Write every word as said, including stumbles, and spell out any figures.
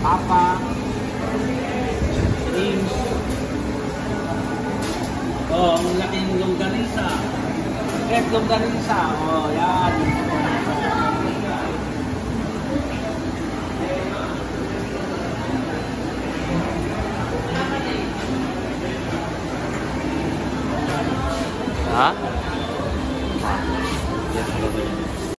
papa, shrimps. Oh, ang laking longganisa. Yes, longganisa. Oh, yan.